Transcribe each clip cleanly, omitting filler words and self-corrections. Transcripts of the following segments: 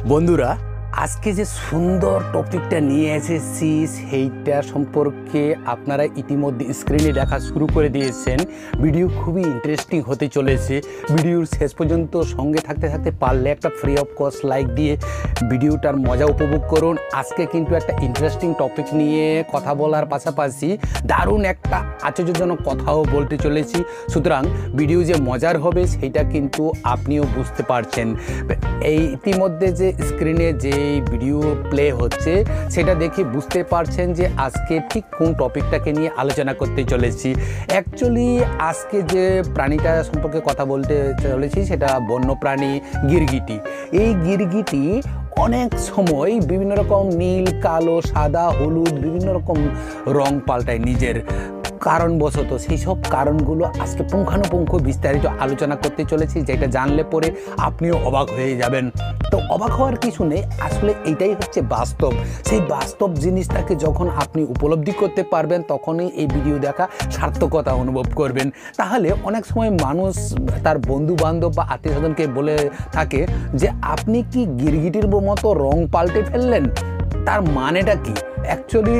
বন্ধুরা, আজকে যে সুন্দর টপিকটা নিয়ে এসেছি সেইটা সম্পর্কে আপনারা ইতিমধ্যে স্ক্রিনে দেখা শুরু করে দিয়েছেন। ভিডিও খুবই ইন্টারেস্টিং হতে চলেছে। ভিডিওর শেষ পর্যন্ত সঙ্গে থাকতে থাকতে পারলে একটা ফ্রি অফ কস্ট লাইক দিয়ে ভিডিওটার মজা উপভোগ করুন। আজকে কিন্তু একটা ইন্টারেস্টিং টপিক নিয়ে কথা বলার পাশাপাশি দারুণ একটা আশ্চর্যজনক কথাও বলতে চলেছি। সুতরাং ভিডিও যে মজার হবে সেইটা কিন্তু আপনিও বুঝতে পারছেন। এই ইতিমধ্যে যে স্ক্রিনে যে ভিডিও প্লে হচ্ছে সেটা দেখে বুঝতে পারছেন যে আজকে ঠিক কোন টপিকটাকে নিয়ে আলোচনা করতে চলেছি। অ্যাকচুয়ালি আজকে যে প্রাণীটা সম্পর্কে কথা বলতে চলেছি সেটা বন্যপ্রাণী গিরগিটি। এই গিরগিটি অনেক সময় বিভিন্ন রকম নীল, কালো, সাদা, হলুদ বিভিন্ন রকম রং পাল্টায় নিজের কারণবশত। সেই সব কারণগুলো আজকে পুঙ্খানুপুঙ্খ বিস্তারিত আলোচনা করতে চলেছি, যেটা জানলে পরে আপনিও অবাক হয়ে যাবেন। তো অবাক হওয়ার কিছু নেই, আসলে এইটাই হচ্ছে বাস্তব। সেই বাস্তব জিনিসটাকে যখন আপনি উপলব্ধি করতে পারবেন তখনই এই ভিডিও দেখা সার্থকতা অনুভব করবেন। তাহলে অনেক সময় মানুষ তার বন্ধু বান্ধব বা আত্মীয় স্বজনকে বলে থাকে যে আপনি কি গিরগিটির মতো রং পাল্টে ফেললেন। তার মানেটা কি? অ্যাকচুয়ালি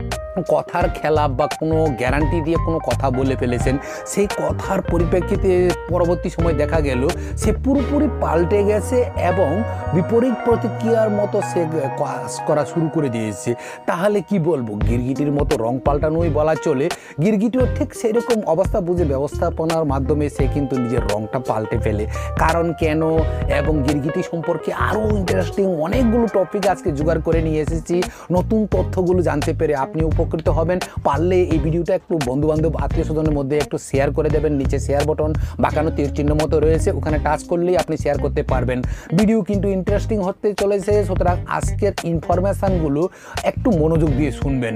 কথার খেলা বা কোনো গ্যারান্টি দিয়ে কোনো কথা বলে ফেলেছেন, সেই কথার পরিপ্রেক্ষিতে পরবর্তী সময় দেখা গেল সে পুরোপুরি পাল্টে গেছে এবং বিপরীত প্রতিক্রিয়ার মতো সে কাজ করা শুরু করে দিয়েছে। তাহলে কি বলবো, গিরগিটির মতো রং পাল্টানোই বলা চলে। গিরগিটিও ঠিক সেরকম অবস্থা বুঝে ব্যবস্থাপনার মাধ্যমে সে কিন্তু নিজের রংটা পাল্টে ফেলে। কারণ কেন এবং গিরগিটি সম্পর্কে আরও ইন্টারেস্টিং অনেকগুলো টপিক আজকে জোগাড় করে নিয়ে এসেছি। নতুন তথ্যগুলো জানতে পেরে আপনি উপকৃত হবেন। পারলে এই ভিডিওটা একটু বন্ধুবান্ধব আত্মীয় স্বজনের মধ্যে একটু শেয়ার করে দেবেন। নিচে শেয়ার বটন বাঁকানো তীর চিহ্ন মতো রয়েছে, ওখানে টাচ করলেই আপনি শেয়ার করতে পারবেন। ভিডিও কিন্তু ইন্টারেস্টিং হতে চলেছে, সুতরাং আজকের ইনফরমেশানগুলো একটু মনোযোগ দিয়ে শুনবেন।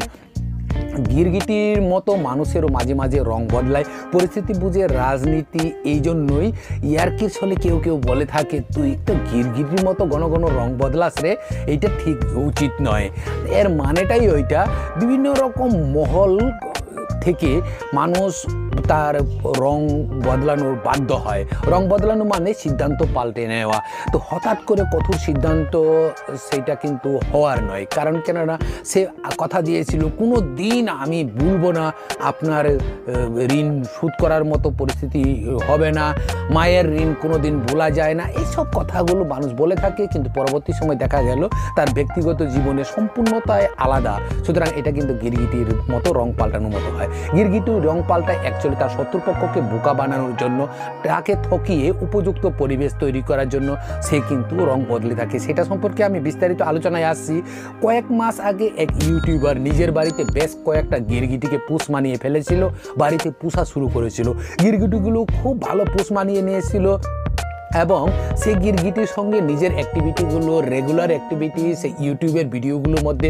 গিরগিটির মতো মানুষেরও মাঝে মাঝে রং বদলায়, পরিস্থিতি বুঝে রাজনীতি। এই জন্যই ইয়ার্কির ছলে কেউ কেউ বলে থাকে তুই তো গিরগিটির মতো ঘন ঘন রং বদলাস রে, এইটা ঠিক উচিত নয়। এর মানেটাই ওইটা, বিভিন্ন রকম মহল থেকে মানুষ তার রং বদলানোর বাধ্য হয়। রং বদলানো মানে সিদ্ধান্ত পাল্টে নেওয়া। তো হঠাৎ করে কঠোর সিদ্ধান্ত সেইটা কিন্তু হওয়ার নয়। কারণ কেননা সে কথা দিয়েছিল কোনো দিন আমি ভুলবো না, আপনার ঋণ শোধ করার মতো পরিস্থিতি হবে না, মায়ের ঋণ কোনো দিন ভোলা যায় না। এইসব কথাগুলো মানুষ বলে থাকে, কিন্তু পরবর্তী সময় দেখা গেল তার ব্যক্তিগত জীবনে সম্পূর্ণতায় আলাদা। সুতরাং এটা কিন্তু গিরগিটির মতো রং পাল্টানোর মতো হয়। গিরগিটির রং পাল্টায় অ্যাকচুয়ালি তার শত্রুপক্ষকে বোকা বানানোর জন্য, তাকে ঠকিয়ে উপযুক্ত পরিবেশ তৈরি করার জন্য সে কিন্তু রং বদলে থাকে। সেটা সম্পর্কে আমি বিস্তারিত আলোচনায় আসছি। কয়েক মাস আগে এক ইউটিউবার নিজের বাড়িতে বেশ কয়েকটা গিরগিটিকে পুষ মানিয়ে ফেলেছিল, বাড়িতে পুষা শুরু করেছিল। গিরগিটিগুলো খুব ভালো পুষ মানিয়ে নিয়েছিল এবং সেই গিরগিটির সঙ্গে নিজের অ্যাক্টিভিটিগুলো, রেগুলার অ্যাক্টিভিটি সেই ইউটিউবের ভিডিওগুলোর মধ্যে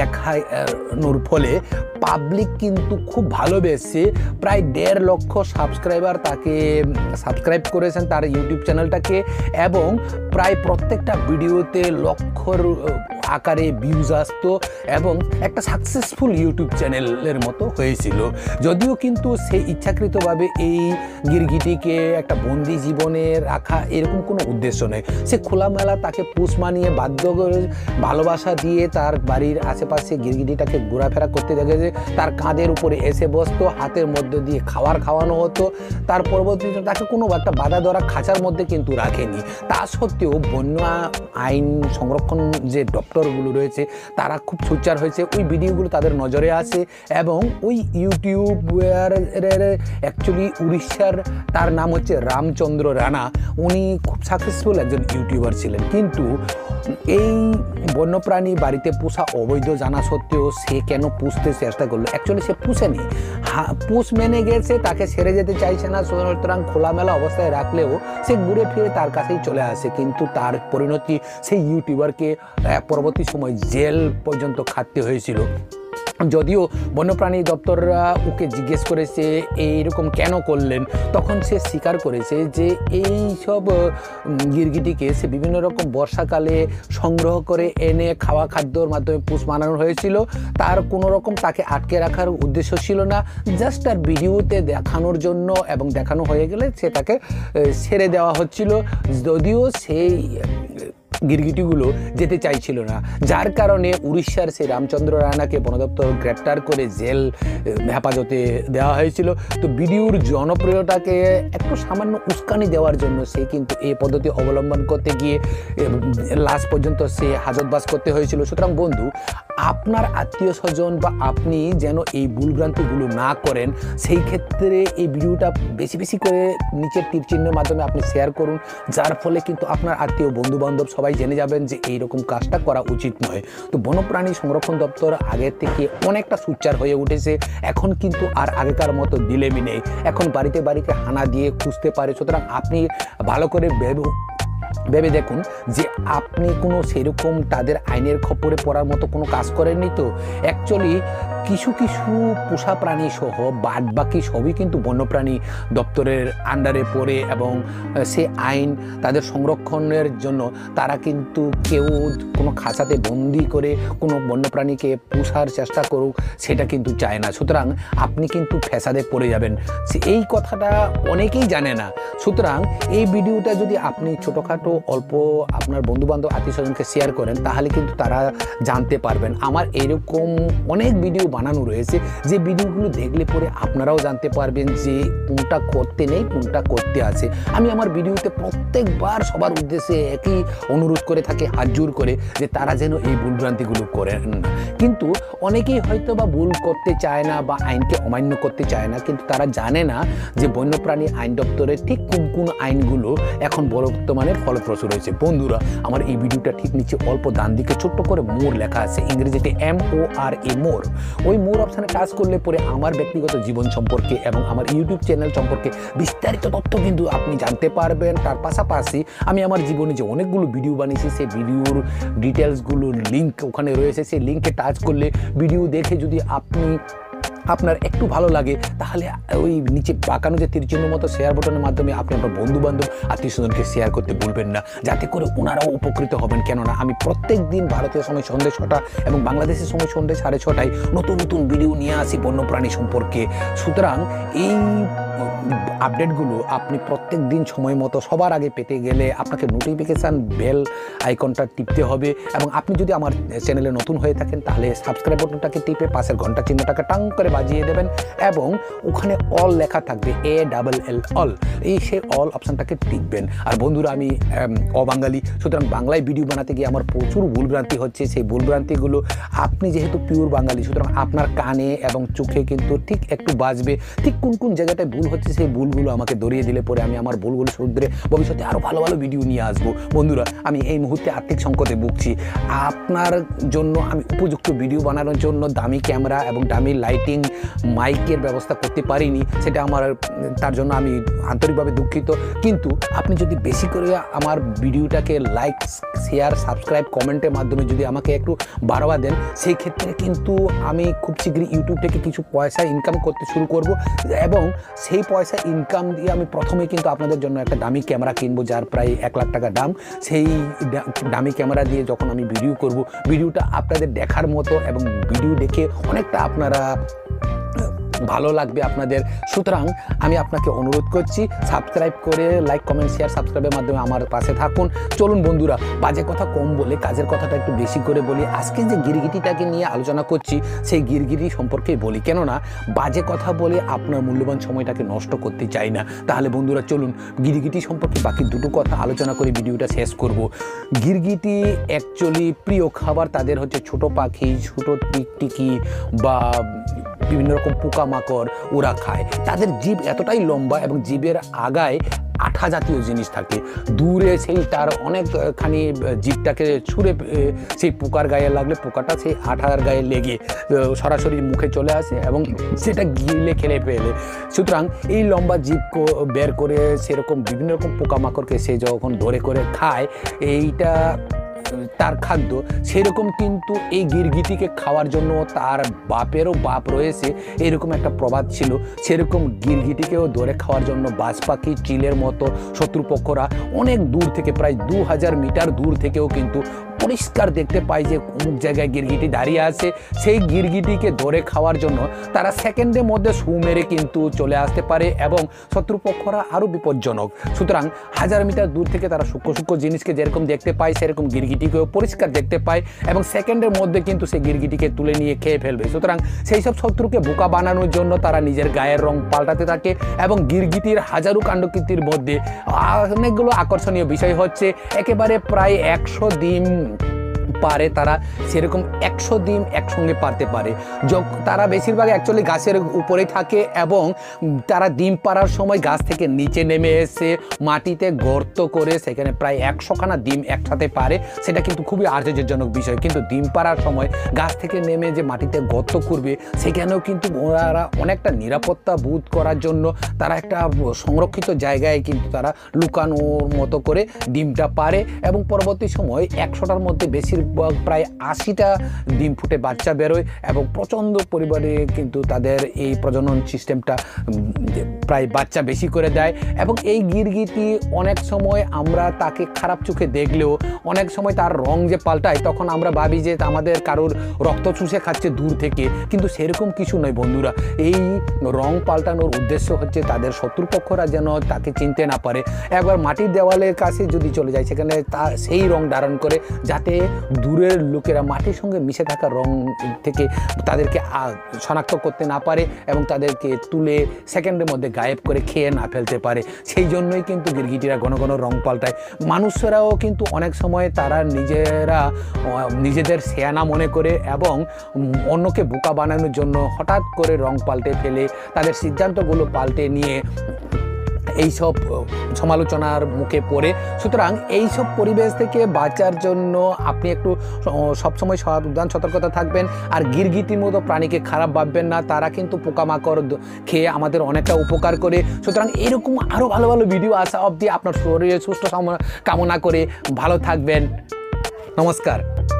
দেখানোর ফলে পাবলিক কিন্তু খুব ভালোবেসে প্রায় 1.5 লক্ষ সাবস্ক্রাইবার তাকে সাবস্ক্রাইব করেছেন তার ইউটিউব চ্যানেলটাকে, এবং প্রায় প্রত্যেকটা ভিডিওতে লক্ষর আকারে ভিউজ আসতো এবং একটা সাকসেসফুল ইউটিউব চ্যানেলের মতো হয়েছিল। যদিও কিন্তু সে ইচ্ছাকৃতভাবে এই গিরগিটিকে একটা বন্দি জীবনে রাখা এরকম কোনো উদ্দেশ্য নেই। সে খোলামেলা তাকে পুষ মানিয়ে বাধ্য করে ভালোবাসা দিয়ে তার বাড়ির আশেপাশে গিরগিটিটাকে ঘোরাফেরা করতে দেখেছে। তার কাঁধের উপরে এসে বসতো, হাতের মধ্যে দিয়ে খাওয়ানো হতো। তার পরবর্তীতে তাকে কোনো একটা বাধা ধরা খাঁচার মধ্যে কিন্তু রাখেনি। তা সত্ত্বেও বন্য আইন সংরক্ষণ যে ডক্টরগুলো রয়েছে তারা খুব সোচ্চার হয়েছে, ওই ভিডিওগুলো তাদের নজরে আসে এবং ওই ইউটিউবারের অ্যাকচুয়ালি উড়িষ্যার, তার নাম হচ্ছে রামচন্দ্র রানা, উনি খুব সাকসেসফুল একজন ইউটিউবার ছিলেন। কিন্তু এই বন্যপ্রাণী বাড়িতে পোষা অবৈধ জানা সত্ত্বেও সে কেন পুষতে চেষ্টা করলো? অ্যাকচুয়ালি সে পুষেনি, পুষ মেনে গেছে, তাকে ছেড়ে যেতে চাইছে না। সুতরাং খোলামেলা অবস্থায় রাখলেও সে ঘুরে ফিরে তার কাছেই চলে আসে। কিন্তু তার পরিণতি সেই ইউটিউবারকে পরবর্তী সময় জেল পর্যন্ত খাটতে হয়েছিল। যদিও বন্যপ্রাণী দপ্তররা ওকে জিজ্ঞেস করেছে এইরকম কেন করলেন, তখন সে স্বীকার করেছে যে এই সব গিরগিটিকে সে বিভিন্ন রকম বর্ষাকালে সংগ্রহ করে এনে খাওয়া খাদ্যর মাধ্যমে পুষ বানানো হয়েছিল। তার কোনো রকম তাকে আটকে রাখার উদ্দেশ্য ছিল না, জাস্ট তার ভিডিওতে দেখানোর জন্য, এবং দেখানো হয়ে গেলে সে তাকে ছেড়ে দেওয়া হচ্ছিল। যদিও সেই গিরগিটিগুলো যেতে চাইছিল না, যার কারণে উড়িষ্যার সেই রামচন্দ্র রায়নাকে বন দপ্তর গ্রেপ্তার করে জেল হেফাজতে দেওয়া হয়েছিল। তো বিডিওর জনপ্রিয়তাকে একটু সামান্য উস্কানি দেওয়ার জন্য সে কিন্তু এই পদ্ধতি অবলম্বন করতে গিয়ে লাস্ট পর্যন্ত সে হাজতবাস করতে হয়েছিল। সুতরাং বন্ধু, আপনার আত্মীয় স্বজন বা আপনি যেন এই ভুলভ্রান্তিগুলো না করেন, সেই ক্ষেত্রে এই ভিডিওটা বেশি বেশি করে নিচের তীর চিহ্নের মাধ্যমে আপনি শেয়ার করুন, যার ফলে কিন্তু আপনার আত্মীয় বন্ধুবান্ধব সবাই জেনে যাবেন যে এইরকম কাজটা করা উচিত নয়। তো বন্যপ্রাণী সংরক্ষণ দপ্তর আগের থেকে অনেকটা সোচ্চার হয়ে উঠেছে। এখন কিন্তু আর আগেকার মতো দিলেমি নেই, এখন বাড়িতে বাড়িতে হানা দিয়ে খুঁজতে পারে। সুতরাং আপনি ভালো করে ভেবে দেখুন যে আপনি কোনো সেরকম তাদের আইনের খপ্পরে পড়ার মতো কোনো কাজ করেননি। তো অ্যাকচুয়ালি কিছু কিছু পোষা প্রাণী সহ বাদ বাকি সবই কিন্তু বন্যপ্রাণী দপ্তরের আন্ডারে পড়ে, এবং সে আইন তাদের সংরক্ষণের জন্য তারা কিন্তু কেউ কোনো খাঁচাতে বন্দি করে কোনো বন্যপ্রাণীকে পোষার চেষ্টা করুক সেটা কিন্তু চায় না। সুতরাং আপনি কিন্তু ফ্যাসাদে পড়ে যাবেন, এই কথাটা অনেকেই জানে না। সুতরাং এই ভিডিওটা যদি আপনি ছোটোখাটো অল্প আপনার বন্ধুবান্ধব আত্মীয় স্বজনকে শেয়ার করেন, তাহলে কিন্তু তারা জানতে পারবেন। আমার এরকম অনেক ভিডিও বানানো রয়েছে, যে ভিডিওগুলো দেখলে পরে আপনারাও জানতে পারবেন যে কোনটা করতে নেই, কোনটা করতে আছে। আমি আমার ভিডিওতে প্রত্যেকবার সবার উদ্দেশ্যে একই অনুরোধ করে থাকি, হাত জোর করে, যে তারা যেন এই ভুলভ্রান্তিগুলো করেন না। কিন্তু অনেকেই হয়তো বা ভুল করতে চায় না বা আইনকে অমান্য করতে চায় না, কিন্তু তারা জানে না যে বন্যপ্রাণী আইন দপ্তরের ঠিক কোন কোন আইনগুলো এখন বর্তমানে ফলপ্রসূ রয়েছে। বন্ধুরা, আমার এই ভিডিওটা ঠিক নিচে অল্প ডান দিকে ছোট্ট করে মোর লেখা আছে, ইংরেজিতে MORE, মোর। ওই মোর অপশানে কাজ করলে পরে আমার ব্যক্তিগত জীবন সম্পর্কে এবং আমার ইউটিউব চ্যানেল সম্পর্কে বিস্তারিত তথ্য কিন্তু আপনি জানতে পারবেন। তার পাশাপাশি আমি আমার জীবনে যে অনেকগুলো ভিডিও বানিয়েছি, সেই ভিডিওর ডিটেলসগুলোর লিঙ্ক ওখানে রয়েছে। সেই লিঙ্কে টাচ করলে ভিডিও দেখে যদি আপনার একটু ভালো লাগে, তাহলে ওই নিচে বাঁকানো যে তীরচিহ্ন মতো শেয়ার বাটনের মাধ্যমে আপনি আপনার বন্ধুবান্ধব আত্মীয় স্বজনকে শেয়ার করতে ভুলবেন না, যাতে করে ওনারাও উপকৃত হবেন। কেননা আমি প্রত্যেক দিন ভারতীয় সময় সন্ধ্যে 6টা এবং বাংলাদেশের সময় সন্ধ্যে 6:30 নতুন নতুন ভিডিও নিয়ে আসি বন্যপ্রাণী সম্পর্কে। সুতরাং এই আপডেটগুলো আপনি প্রত্যেক দিন সময় মতো সবার আগে পেতে গেলে আপনাকে নোটিফিকেশান বেল আইকনটা টিপতে হবে, এবং আপনি যদি আমার চ্যানেলে নতুন হয়ে থাকেন তাহলে সাবস্ক্রাইব বাটনটাকে টিপে পাশের ঘন্টা চিহ্নটাকে টাং করে বাজিয়ে দেবেন, এবং ওখানে অল লেখা থাকবে, ALL অল, এই সেই অল অপশানটাকে টিপবেন। আর বন্ধুরা, আমি অবাঙালি, সুতরাং বাংলায় ভিডিও বানাতে গিয়ে আমার প্রচুর ভুলভ্রান্তি হচ্ছে। সেই ভুলভ্রান্তিগুলো আপনি যেহেতু পিওর বাঙালি, সুতরাং আপনার কানে এবং চোখে কিন্তু ঠিক একটু বাজবে, ঠিক কোন কোন জায়গাটায় ভুল হচ্ছে সেই ভুলগুলো আমাকে ধরিয়ে দিলে পরে আমি আমার ভুলগুলো শুধরে ভবিষ্যতে আরও ভালো ভালো ভিডিও নিয়ে আসবো। বন্ধুরা, আমি এই মুহূর্তে আর্থিক সংকটে ভুগছি, আপনার জন্য আমি উপযুক্ত ভিডিও বানানোর জন্য দামি ক্যামেরা এবং দামি লাইটিং মাইকের ব্যবস্থা করতে পারিনি, সেটা তার জন্য আমি আন্তরিকভাবে দুঃখিত। কিন্তু আপনি যদি বেশি করে আমার ভিডিওটাকে লাইক, শেয়ার, সাবস্ক্রাইব, কমেন্টের মাধ্যমে যদি আমাকে একটু বাড়াবা দেন, সেই ক্ষেত্রে কিন্তু আমি খুব শীঘ্রই ইউটিউব থেকে কিছু পয়সা ইনকাম করতে শুরু করব, এবং সেই পয়সা ইনকাম দিয়ে আমি প্রথমে কিন্তু আপনাদের জন্য একটা দামি ক্যামেরা কিনবো, যার প্রায় 1 লাখ টাকা দাম। সেই দামি ক্যামেরা দিয়ে যখন আমি ভিডিও করব, ভিডিওটা আপনাদের দেখার মতো, এবং ভিডিও দেখে অনেকটা আপনারা ভালো লাগবে আপনাদের। সুতরাং আমি আপনাকে অনুরোধ করছি, সাবস্ক্রাইব করে লাইক, কমেন্ট, শেয়ার, সাবস্ক্রাইবের মাধ্যমে আমার পাশে থাকুন। চলুন বন্ধুরা, বাজে কথা কম বলে কাজের কথাটা একটু বেশি করে বলি। আজকে যে গিরগিটিটাকে নিয়ে আলোচনা করছি, সেই গিরগিটি সম্পর্কেই বলি, কেননা বাজে কথা বলে আপনার মূল্যবান সময়টাকে নষ্ট করতে চাই না। তাহলে বন্ধুরা, চলুন গিরগিটি সম্পর্কে বাকি দুটো কথা আলোচনা করে ভিডিওটা শেষ করব। গিরগিটি অ্যাকচুয়ালি প্রিয় খাবার তাদের হচ্ছে ছোট পাখি, ছোট টিকটিকি বা বিভিন্ন রকম পোকামাকড় ওরা খায়। তাদের জিভ এতটাই লম্বা এবং জিভের আগায় আঠা জাতীয় জিনিস থাকে, দূরে সেই তার অনেকখানি জিভটাকে ছুঁড়ে সেই পোকার গায়ে লাগলে পোকাটা সেই আঠার গায়ে লেগে সরাসরি মুখে চলে আসে এবং সেটা গিলে খেলে ফেলে। সুতরাং এই লম্বা জিভ বের করে সেরকম বিভিন্ন রকম পোকামাকড়কে সে যখন ধরে করে খায়, এইটা তার খাদ্য। সেরকম কিন্তু এই গিরগিটিকে খাওয়ার জন্য তার বাপেরও বাপ রয়েছে, এরকম একটা প্রবাদ ছিল। সেরকম গিরগিটিকেও ধরে খাওয়ার জন্য বাজ পাখি, চিলের মতো শত্রুপক্ষরা অনেক দূর থেকে, প্রায় 2000 মিটার দূর থেকেও কিন্তু পরিষ্কার দেখতে পায় যে অমুক জায়গায় গিরগিটি দাঁড়িয়ে আছে, সেই গিরগিটিকে ধরে খাওয়ার জন্য তারা সেকেন্ডের মধ্যে সু মেরে কিন্তু চলে আসতে পারে এবং শত্রুপক্ষরা আরও বিপজ্জনক। সুতরাং 1000 মিটার দূর থেকে তারা সূক্ষ্ম সূক্ষ্ম জিনিসকে যেরকম দেখতে পায় সেরকম গিরগিটিকেও পরিষ্কার দেখতে পায় এবং সেকেন্ডের মধ্যে কিন্তু সেই গিরগিটিকে তুলে নিয়ে খেয়ে ফেলবে। সুতরাং সেই সব শত্রুকে বোকা বানানোর জন্য তারা নিজের গায়ের রং পাল্টাতে থাকে এবং গিরগিটির হাজারো কাণ্ডকীর্তির মধ্যে অনেকগুলো আকর্ষণীয় বিষয় হচ্ছে একেবারে প্রায় 100 ডিম পারে তারা, সেরকম 100 ডিম একসঙ্গে পারতে পারে। তারা বেশিরভাগ অ্যাকচুয়ালি গাছের উপরেই থাকে এবং তারা ডিম পাড়ার সময় গাছ থেকে নিচে নেমে এসে মাটিতে গর্ত করে সেখানে প্রায় 100খানা ডিম একসাথে পারে। সেটা কিন্তু খুবই আশ্চর্যজনক বিষয়। কিন্তু ডিম পাড়ার সময় গাছ থেকে নেমে যে মাটিতে গর্ত করবে সেখানেও কিন্তু ওরা অনেকটা নিরাপত্তা বোধ করার জন্য তারা একটা সংরক্ষিত জায়গায় কিন্তু তারা লুকানোর মতো করে ডিমটা পারে এবং পরবর্তী সময় 100টার মধ্যে বেশিরভাগ প্রায় 80টা ডিম ফুটে বাচ্চা বেরোয় এবং প্রচণ্ড পরিমাণে কিন্তু তাদের এই প্রজনন সিস্টেমটা প্রায় বাচ্চা বেশি করে দেয়। এবং এই গিরগিটি অনেক সময় আমরা তাকে খারাপ চোখে দেখলেও অনেক সময় তার রং যে পাল্টায় তখন আমরা ভাবি যে আমাদের কারোর রক্ত চুষে খাচ্ছে দূর থেকে, কিন্তু সেরকম কিছু নয় বন্ধুরা। এই রং পাল্টানোর উদ্দেশ্য হচ্ছে তাদের শত্রুপক্ষরা যেন তাকে চিনতে না পারে। একবার মাটির দেওয়ালের কাছে যদি চলে যায় সেখানে সেই রং ধারণ করে যাতে দূরের লোকেরা মাটির সঙ্গে মিশে থাকা রং থেকে তাদেরকে শনাক্ত করতে না পারে এবং তাদেরকে তুলে সেকেন্ডের মধ্যে গায়েব করে খেয়ে না ফেলতে পারে। সেই জন্যই কিন্তু গিরগিটিরা ঘন ঘন রং পাল্টায়। মানুষরাও কিন্তু অনেক সময় তারা নিজেদের সেয়ানা মনে করে এবং অন্যকে বোকা বানানোর জন্য হঠাৎ করে রং পাল্টে ফেলে তাদের সিদ্ধান্তগুলো পাল্টে নিয়ে এইসব সমালোচনার মুখে পড়ে। সুতরাং এইসব পরিবেশ থেকে বাঁচার জন্য আপনি একটু সবসময় সাবধান সতর্কতা থাকবেন। আর গিরগিটির মতো প্রাণীকে খারাপ ভাববেন না, তারা কিন্তু পোকামাকড় খেয়ে আমাদের অনেকটা উপকার করে। সুতরাং এরকম আরও ভালো ভালো ভিডিও আসা অবধি আপনার শরীরে সুস্থ কামনা করে ভালো থাকবেন। নমস্কার।